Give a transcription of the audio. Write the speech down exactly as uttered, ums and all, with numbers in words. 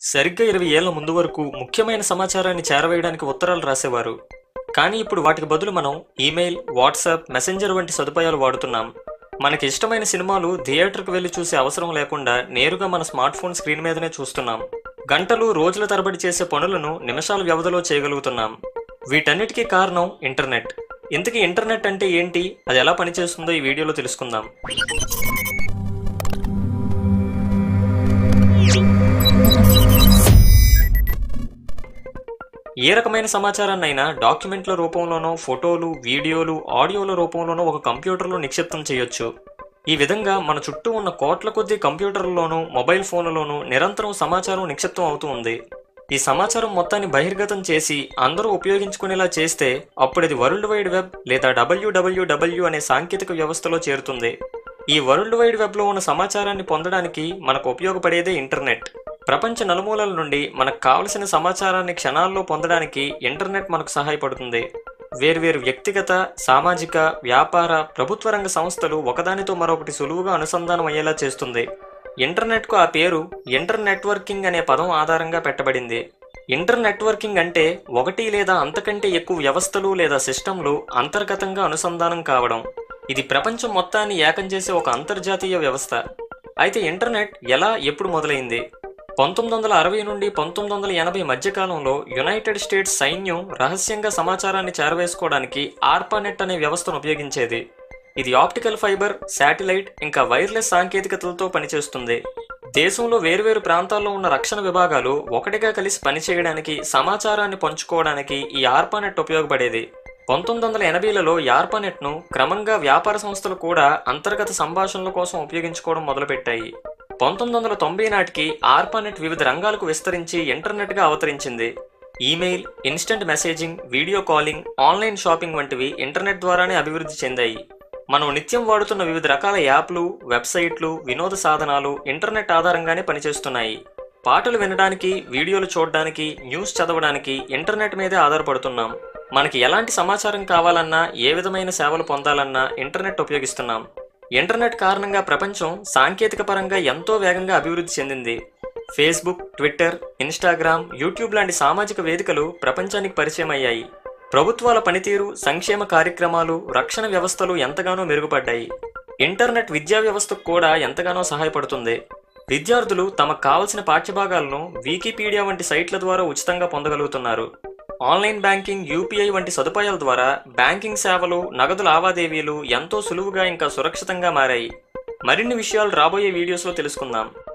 సరిగ్గా ఇరవై ఏళ్ల ముందు వరకు ముఖ్యమైన సమాచారాన్ని చేరవేయడానికి ఉత్తరాలు రాసేవారు. కానీ ఇప్పుడు వాటికి బదులు మనం ఈమెయిల్, వాట్సాప్, మెసెంజర్ వంటి సదుపాయాలు వాడుతున్నాం. మనకి ఇష్టమైన సినిమాలు థియేటర్కు వెళ్లి చూసే అవసరం లేకుండా నేరుగా మన స్మార్ట్ ఫోన్ స్క్రీన్ మీదనే చూస్తున్నాం. గంటలు, రోజుల తరబడి చేసే పనులను నిమిషాల వ్యవధిలో చేయగలుగుతున్నాం. వీటన్నిటికీ కారణం ఇంటర్నెట్. ఇంతకీ ఇంటర్నెట్ అంటే ఏంటి, అది ఎలా పనిచేస్తుందో ఈ వీడియోలో తెలుసుకుందాం. ఏ రకమైన సమాచారాన్నైనా డాక్యుమెంట్ల రూపంలోనో, ఫోటోలు, వీడియోలు, ఆడియోల రూపంలోనో ఒక కంప్యూటర్లో నిక్షిప్తం చేయొచ్చు. ఈ విధంగా మన చుట్టూ ఉన్న కోట్ల కొద్దీ కంప్యూటర్లలోనూ, మొబైల్ ఫోన్లలోనూ నిరంతరం సమాచారం నిక్షిప్తం అవుతూ ఉంది. ఈ సమాచారం మొత్తాన్ని బహిర్గతం చేసి అందరూ ఉపయోగించుకునేలా చేస్తే అప్పుడు అది వరల్డ్ వైడ్ వెబ్ లేదా డబ్ల్యూడబ్ల్యూడబ్ల్యూ అనే సాంకేతిక వ్యవస్థలో చేరుతుంది. ఈ వరల్డ్ వైడ్ వెబ్లో ఉన్న సమాచారాన్ని పొందడానికి మనకు ఉపయోగపడేదే ఇంటర్నెట్. ప్రపంచ నలుమూలల నుండి మనకు కావలసిన సమాచారాన్ని క్షణాల్లో పొందడానికి ఇంటర్నెట్ మనకు సహాయపడుతుంది. వేర్వేరు వ్యక్తిగత, సామాజిక, వ్యాపార, ప్రభుత్వ రంగ సంస్థలు ఒకదానితో మరొకటి సులువుగా అనుసంధానం అయ్యేలా చేస్తుంది. ఇంటర్నెట్కు ఆ పేరు ఇంటర్ నెట్వర్కింగ్ అనే పదం ఆధారంగా పెట్టబడింది. ఇంటర్ నెట్వర్కింగ్ అంటే ఒకటి లేదా అంతకంటే ఎక్కువ వ్యవస్థలు లేదా సిస్టంలు అంతర్గతంగా అనుసంధానం కావడం. ఇది ప్రపంచం మొత్తాన్ని ఏకం చేసే ఒక అంతర్జాతీయ వ్యవస్థ. అయితే ఇంటర్నెట్ ఎలా, ఎప్పుడు మొదలైంది? పంతొమ్మిది వందల అరవై నుండి పంతొమ్మిది వందల ఎనభై మధ్యకాలంలో యునైటెడ్ స్టేట్స్ సైన్యం రహస్యంగా సమాచారాన్ని చేరవేసుకోవడానికి ఆర్పానెట్ అనే వ్యవస్థను ఉపయోగించేది. ఇది ఆప్టికల్ ఫైబర్, శాటిలైట్, ఇంకా వైర్లెస్ సాంకేతికతలతో పనిచేస్తుంది. దేశంలో వేర్వేరు ప్రాంతాల్లో ఉన్న రక్షణ విభాగాలు ఒకటిగా కలిసి పనిచేయడానికి, సమాచారాన్ని పంచుకోవడానికి ఈ ఆర్పానెట్ ఉపయోగపడేది. పంతొమ్మిది వందల ఎనభైలలో ఈ ఆర్పానెట్ను క్రమంగా వ్యాపార సంస్థలు కూడా అంతర్గత సంభాషణల కోసం ఉపయోగించుకోవడం మొదలుపెట్టాయి. పంతొమ్మిది వందల తొంభై నాటికి ఆర్పానెట్ వివిధ రంగాలకు విస్తరించి ఇంటర్నెట్గా అవతరించింది. Email, instant messaging, video calling, online shopping వంటివి ఇంటర్నెట్ ద్వారానే అభివృద్ధి చెందాయి. మనం నిత్యం వాడుతున్న వివిధ రకాల యాప్లు, వెబ్సైట్లు, వినోద సాధనాలు ఇంటర్నెట్ ఆధారంగానే పనిచేస్తున్నాయి. పాటలు వినడానికి, వీడియోలు చూడడానికి, న్యూస్ చదవడానికి ఇంటర్నెట్ మీదే ఆధారపడుతున్నాం. మనకి ఎలాంటి సమాచారం కావాలన్నా, ఏ విధమైన సేవలు పొందాలన్నా ఇంటర్నెట్ ఉపయోగిస్తున్నాం. ఇంటర్నెట్ కారణంగా ప్రపంచం సాంకేతిక పరంగా ఎంతో వేగంగా అభివృద్ధి చెందింది. ఫేస్బుక్, ట్విట్టర్, ఇన్స్టాగ్రామ్, యూట్యూబ్ లాంటి సామాజిక వేదికలు ప్రపంచానికి పరిచయం అయ్యాయి. ప్రభుత్వాల పనితీరు, సంక్షేమ కార్యక్రమాలు, రక్షణ వ్యవస్థలు ఎంతగానో మెరుగుపడ్డాయి. ఇంటర్నెట్ విద్యా వ్యవస్థకు కూడా ఎంతగానో సహాయపడుతుంది. విద్యార్థులు తమకు కావలసిన పాఠ్యభాగాలను వికీపీడియా వంటి సైట్ల ద్వారా ఉచితంగా పొందగలుగుతున్నారు. ఆన్లైన్ బ్యాంకింగ్, యూపీఐ వంటి సదుపాయాల ద్వారా బ్యాంకింగ్ సేవలు, నగదు లావాదేవీలు ఎంతో సులువుగా ఇంకా సురక్షితంగా మారాయి. మరిన్ని విషయాలు రాబోయే వీడియోస్లో తెలుసుకుందాం.